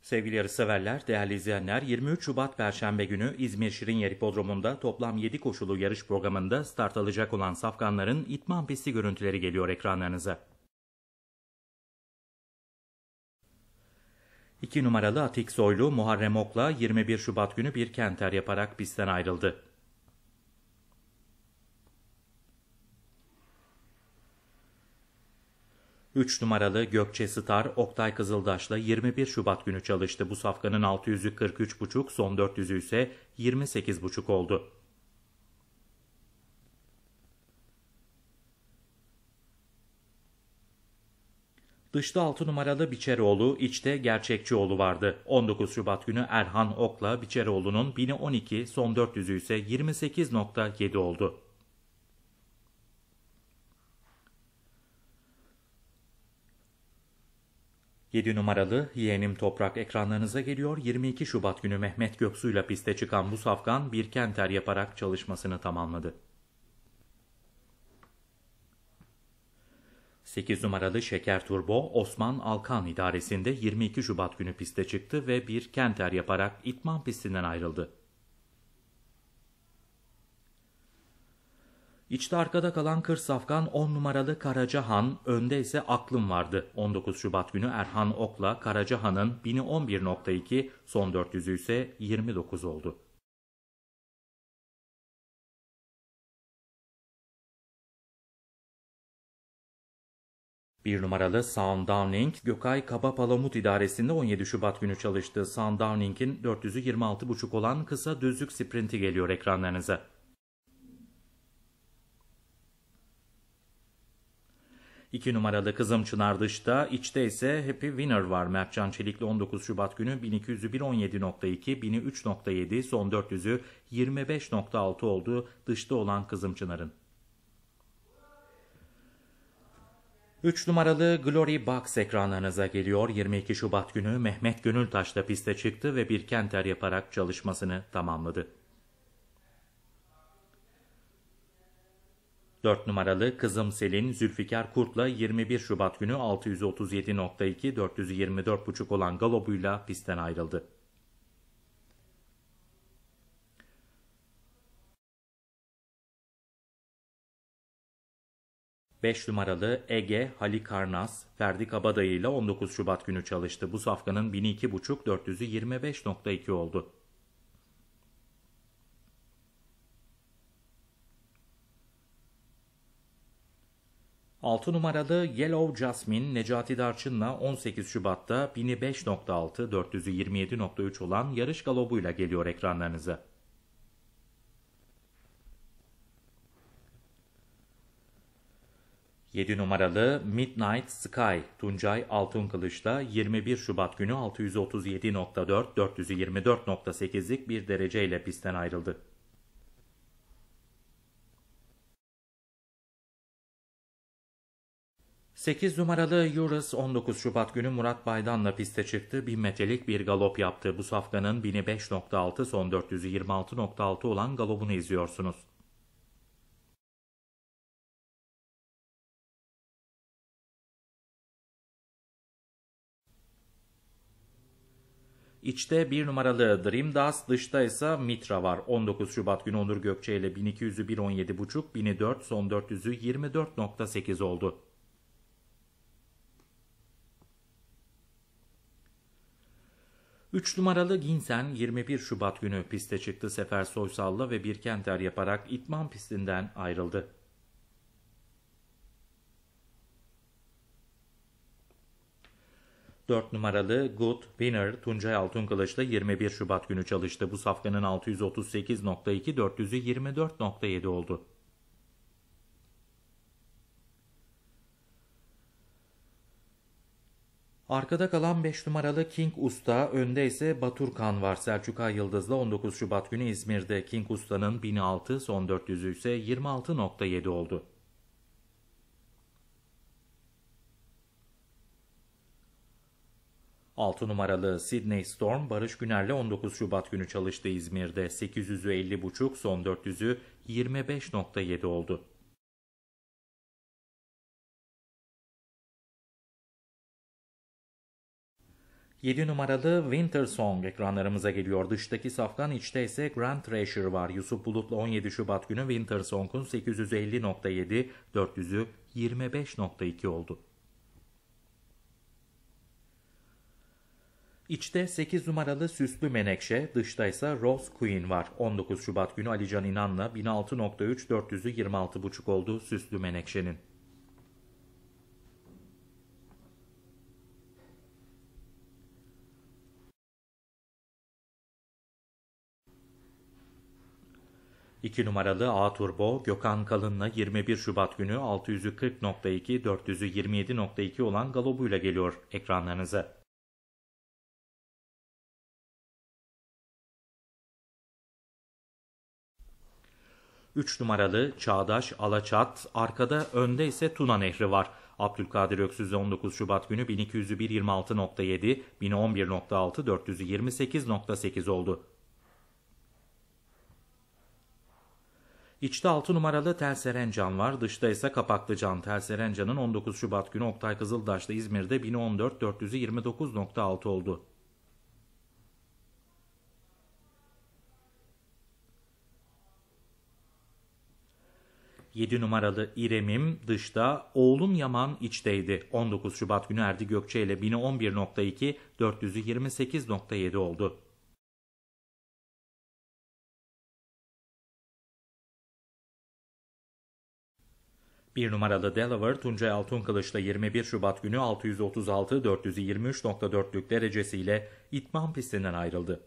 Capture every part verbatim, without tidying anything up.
Sevgili yarışseverler, değerli izleyenler, yirmi üç Şubat Perşembe günü İzmir Şirinyer Hipodromu'nda toplam yedi koşulu yarış programında start alacak olan safkanların idman pisti görüntüleri geliyor ekranlarınıza. iki numaralı Atik Soylu Muharrem Ok'la yirmi bir Şubat günü bir kenter yaparak pistten ayrıldı. üç numaralı Gökçe Star Oktay Kızıldaş'la yirmi bir Şubat günü çalıştı. Bu safkanın altı yüzü kırk üç buçuk, son dört yüzü ise yirmi sekiz buçuk oldu. Dışta altı numaralı Biçeroğlu, içte Gerçekçioğlu vardı. on dokuz Şubat günü Erhan Ok'la Biçeroğlu'nun bini on iki, son dört yüzü ise yirmi sekiz nokta yedi oldu. yedi numaralı Yeğenim Toprak ekranlarınıza geliyor. yirmi iki Şubat günü Mehmet Göksu'yla piste çıkan bu safkan bir kenter yaparak çalışmasını tamamladı. sekiz numaralı Şeker Turbo Osman Alkan idaresinde yirmi iki Şubat günü piste çıktı ve bir kenter yaparak idman pistinden ayrıldı. İçte arkada kalan kır safkan on numaralı Karacahan, önde ise Aklım vardı. on dokuz Şubat günü Erhan Ok'la Karacahan'ın bini on bir nokta iki, son dört yüzü ise yirmi dokuz oldu. bir numaralı Sound Downing, Gökay Kaba Palamut idaresinde on yedi Şubat günü çalıştı. Sound Downing'in dört yüzü yirmi altı buçuk olan kısa düzlük sprinti geliyor ekranlarınıza. iki numaralı Kızım Çınar dışta, içte ise Happy Winner var. Mertcan Çelik'le on dokuz Şubat günü bin iki yüzü bir on yedi nokta iki, bini üç nokta yedi, son dört yüzü yirmi beş nokta altı oldu dışta olan Kızım Çınar'ın. üç numaralı Glory Box ekranlarınıza geliyor. yirmi iki Şubat günü Mehmet Gönültaş'la piste çıktı ve bir kenter yaparak çalışmasını tamamladı. dört numaralı Kızım Selin Zülfikar Kurt'la yirmi bir Şubat günü altı yüz otuz yedi nokta iki, dört yüzü yirmi dört buçuk olan galobuyla pistten ayrıldı. beş numaralı Ege Halikarnas Ferdi Kabadayı ile on dokuz Şubat günü çalıştı. Bu safkanın bini iki buçuk, dört yüzü yirmi beş nokta iki oldu. altı numaralı Yellow Jasmine Necati Darçın'la on sekiz Şubat'ta bini beş nokta altı, dört yüzü yirmi yedi nokta üç olan yarış galobuyla geliyor ekranlarınıza. yedi numaralı Midnight Sky Tuncay Altınkılıç'la yirmi bir Şubat günü altı yüz otuz yedi nokta dört, dört yüzü yirmi dört nokta sekizlik bir dereceyle pistten ayrıldı. sekiz numaralı Eurus on dokuz Şubat günü Murat Baydan'la piste çıktı. bin metrelik bir galop yaptı. Bu safkanın bini beş nokta altı, son dört yüzü yirmi altı nokta altı olan galopunu izliyorsunuz. İçte bir numaralı Dream Dust, dışta ise Mitra var. on dokuz Şubat günü Onur Gökçe ile bin iki yüzü bir on yedi buçuk, bini dört, son dört yüzü yirmi dört nokta sekiz oldu. üç numaralı Ginsen yirmi bir Şubat günü piste çıktı. Sefer Soysal'la ve bir kenter yaparak idman pistinden ayrıldı. dört numaralı Good Winner Tuncay Altınkılıç'la yirmi bir Şubat günü çalıştı. Bu safkanın altı yüz otuz sekiz nokta iki, dört yüzü yirmi dört nokta yedi oldu. Arkada kalan beş numaralı King Usta, önde ise Baturkan var. Selçuk Ay Yıldız'la on dokuz Şubat günü İzmir'de King Usta'nın bini altı, son dört yüzü ise yirmi altı nokta yedi oldu. altı numaralı Sydney Storm Barış Güner'le on dokuz Şubat günü çalıştı İzmir'de. sekiz yüzü elli buçuk, son dört yüzü yirmi beş nokta yedi oldu. yedi numaralı Winter Song ekranlarımıza geliyor. Dıştaki safkan, içte ise Grand Treasure var. Yusuf Bulut'la on yedi Şubat günü Winter Song'un sekiz yüz elli nokta yedi, dört yüzü yirmi beş nokta iki oldu. İçte sekiz numaralı Süslü Menekşe, dışta ise Rose Queen var. on dokuz Şubat günü Alican İnan'la bin altı nokta üç, dört yüzü yirmi altı buçuk oldu Süslü Menekşe'nin. iki numaralı A Turbo, Gökhan Kalın'la yirmi bir Şubat günü altı yüz kırk nokta iki, dört yüzü yirmi yedi nokta iki olan galobuyla geliyor ekranlarınıza. üç numaralı Çağdaş Alaçat, arkada, önde ise Tuna Nehri var. Abdülkadir Öksüz'le on dokuz Şubat günü bin iki yüzü bir yirmi altı nokta yedi, bin on bir nokta altı, dört yüzü yirmi sekiz nokta sekiz oldu. İçte altı numaralı Telserencan var. Dışta ise Kapaklıcan. Telserencan'ın on dokuz Şubat günü Oktay Kızıldaş'ta İzmir'de bin on dört, dört yüzü yirmi dokuz nokta altı oldu. yedi numaralı İrem'im dışta, Oğlum Yaman içteydi. on dokuz Şubat günü Erdi Gökçe ile bin on bir nokta iki, dört yüzü yirmi sekiz nokta yedi oldu. bir numaralı Delaware, Tuncay Altunkılıç'la yirmi bir Şubat günü altı yüz otuz altı, dört yüz yirmi üç nokta dörtlük derecesiyle İtman pistinden ayrıldı.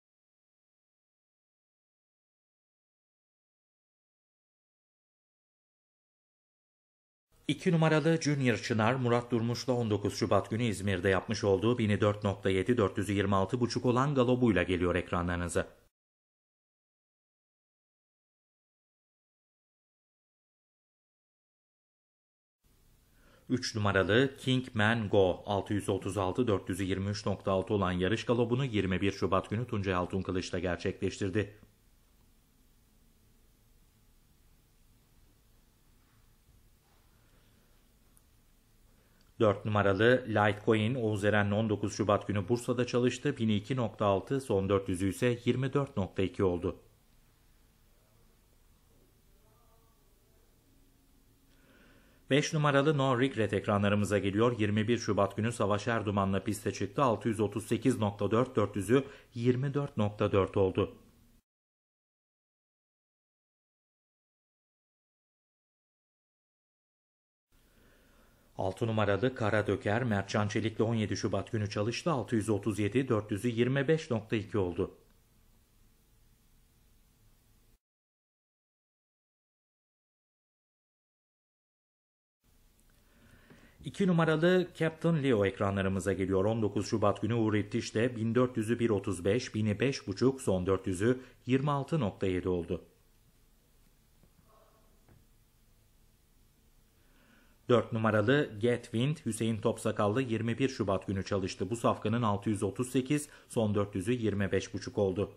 iki numaralı Junior Çınar, Murat Durmuş'la on dokuz Şubat günü İzmir'de yapmış olduğu bin dört nokta yedi, dört yüzü yirmi altı buçuk olan galobuyla geliyor ekranlarınıza. üç numaralı Kingman Go, altı yüz otuz altı, dört yüzü yirmi üç nokta altı olan yarış galobunu yirmi bir Şubat günü Tuncay Altunkılıç'la gerçekleştirdi. dört numaralı Litecoin, Oğuz Eren'le on dokuz Şubat günü Bursa'da çalıştı. bin iki nokta altı, son dört yüzü ise yirmi dört nokta iki oldu. beş numaralı No Regret ekranlarımıza geliyor. yirmi bir Şubat günü Savaş Erduman'la piste çıktı. altı yüz otuz sekiz nokta dört, dört yüzü yirmi dört nokta dört oldu. altı numaralı Kara Döker, Mertcan Çelik'le on yedi Şubat günü çalıştı. altı yüz otuz yedi, dört yüzü yirmi beş nokta iki oldu. iki numaralı Captain Leo ekranlarımıza geliyor. on dokuz Şubat günü Uğur İttiş'te bin dört yüzü bir otuz beş, bini beş buçuk, son dört yüzü yirmi altı nokta yedi oldu. dört numaralı Get Wind, Hüseyin Topsakallı yirmi bir Şubat günü çalıştı. Bu safkanın altı yüz otuz sekiz, son dört yüzü yirmi beş buçuk oldu.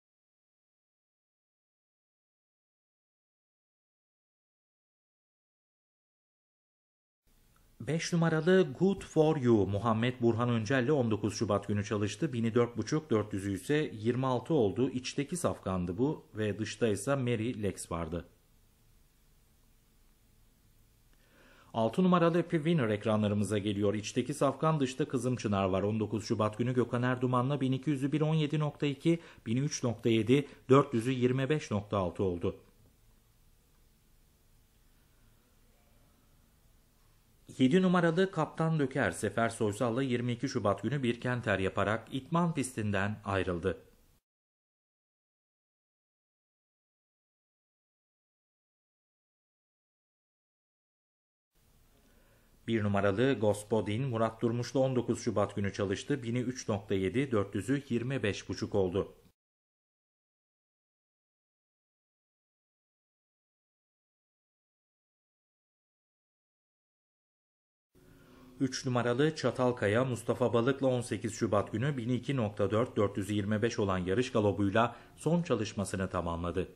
beş numaralı Good For You, Muhammed Burhan Öncel'le on dokuz Şubat günü çalıştı. bini dört buçuk, dört yüzü ise yirmi altı oldu. İçteki safkandı bu ve dışta ise Mary Lex vardı. altı numaralı Happy Winner ekranlarımıza geliyor. İçteki safkan, dışta Kızım Çınar var. on dokuz Şubat günü Gökhan Erduman'la bin iki yüzü bir on yedi nokta iki, bin üç nokta yedi, dört yüzü yirmi beş nokta altı oldu. yedi numaralı Kaptan Döker, Sefer Soysal'la yirmi iki Şubat günü bir kenter yaparak İtman pistinden ayrıldı. bir numaralı Gospodin, Murat Durmuş'la on dokuz Şubat günü çalıştı. bini üç nokta yedi, dört yüzü yirmi beş buçuk oldu. üç numaralı Çatalkaya, Mustafa Balık'la on sekiz Şubat günü bin iki nokta dört, dört yüzü yirmi beş olan yarış galobuyla son çalışmasını tamamladı.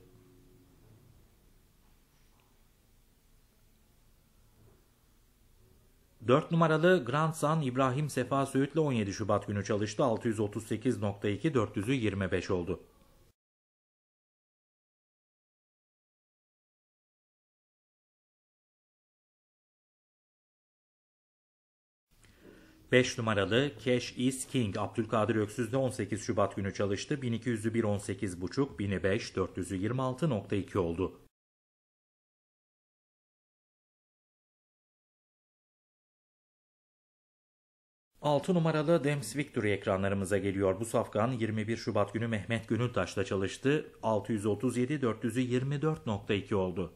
dört numaralı Grand Sun İbrahim Sefa Söğüt'le on yedi Şubat günü çalıştı. altı yüz otuz sekiz nokta iki, dört yüzü yirmi beş oldu. beş numaralı Cash is King Abdülkadir Öksüz'de on sekiz Şubat günü çalıştı. bin iki yüzü bir on sekiz buçuk, bini beş, dört yüzü yirmi altı nokta iki oldu. altı numaralı Dems Victory ekranlarımıza geliyor. Bu safkan yirmi bir Şubat günü Mehmet Gönültaş'la çalıştı. altı yüz otuz yedi, dört yüzü yirmi dört nokta iki oldu.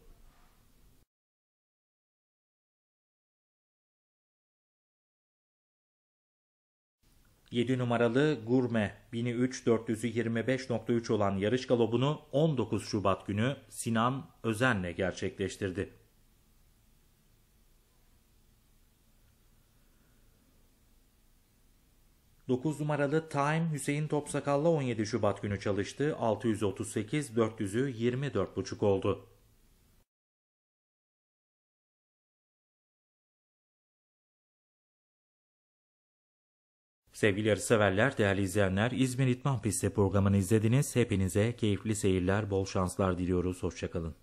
yedi numaralı Gurme bin üç, dört yüzü yirmi beş nokta üç olan yarış galobunu on dokuz Şubat günü Sinan Özen'le gerçekleştirdi. dokuz numaralı Time Hüseyin Topsakal'la on yedi Şubat günü çalıştı. altı yüz otuz sekiz, dört yüzü yirmi dört buçuk oldu. Sevgili yarışseverler, değerli izleyenler, İzmir İtman Pisti programını izlediniz. Hepinize keyifli seyirler, bol şanslar diliyoruz. Hoşçakalın.